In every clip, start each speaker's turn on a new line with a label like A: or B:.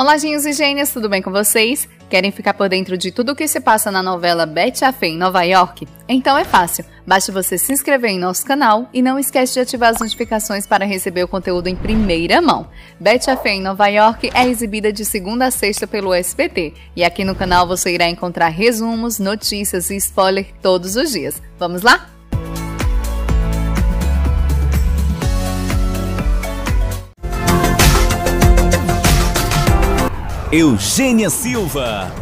A: Olá, gênios e gênias, tudo bem com vocês? Querem ficar por dentro de tudo o que se passa na novela Betty a Fé em Nova York? Então é fácil, basta você se inscrever em nosso canal e não esquece de ativar as notificações para receber o conteúdo em primeira mão. Betty a Fé em Nova York é exibida de segunda a sexta pelo SBT e aqui no canal você irá encontrar resumos, notícias e spoiler todos os dias. Vamos lá?
B: Eugênia Silva.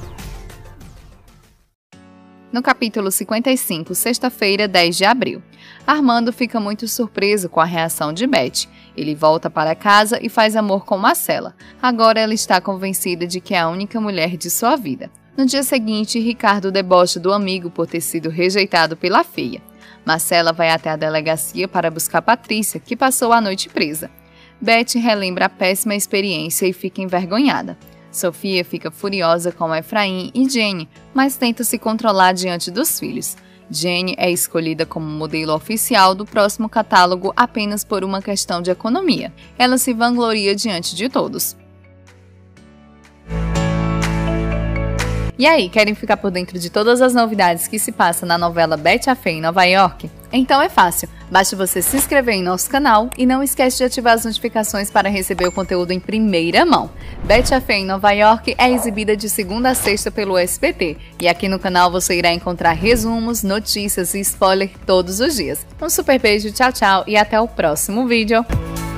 A: No capítulo 55, sexta-feira, 10 de abril. Armando fica muito surpreso com a reação de Betty. Ele volta para casa e faz amor com Marcela. Agora ela está convencida de que é a única mulher de sua vida. No dia seguinte, Ricardo debocha do amigo por ter sido rejeitado pela filha. Marcela vai até a delegacia para buscar Patrícia, que passou a noite presa. Betty relembra a péssima experiência e fica envergonhada. Sofia fica furiosa com Efraim e Jenny, mas tenta se controlar diante dos filhos. Jenny é escolhida como modelo oficial do próximo catálogo apenas por uma questão de economia. Ela se vangloria diante de todos. E aí, querem ficar por dentro de todas as novidades que se passam na novela Betty a Fé em Nova York? Então é fácil, basta você se inscrever em nosso canal e não esquece de ativar as notificações para receber o conteúdo em primeira mão. Betty a Fé em Nova York é exibida de segunda a sexta pelo SBT e aqui no canal você irá encontrar resumos, notícias e spoiler todos os dias. Um super beijo, tchau, tchau e até o próximo vídeo!